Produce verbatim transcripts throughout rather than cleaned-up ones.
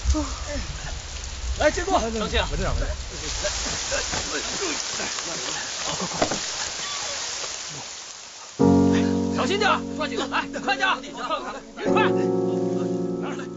来，接过， 张庆， 我这两位， 小心点，抓紧了，来，快点，快！拿来。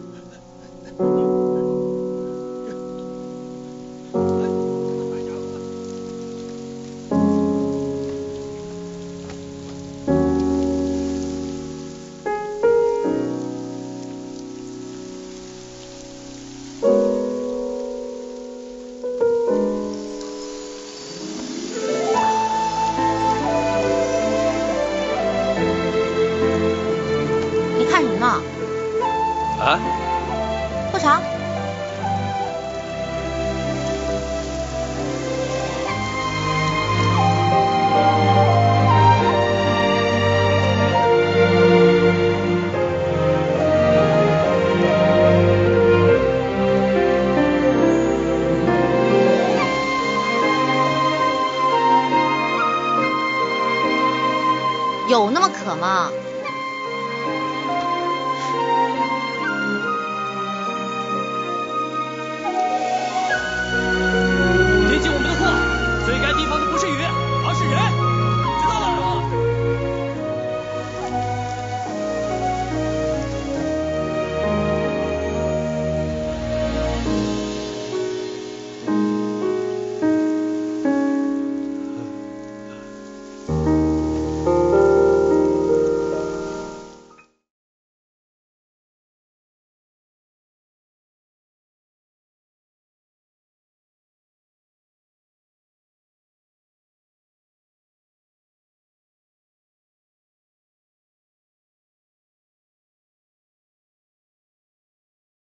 啊？ 喝茶。有那么渴吗？ 天气我们的货，最该提防的不是雨，而是人。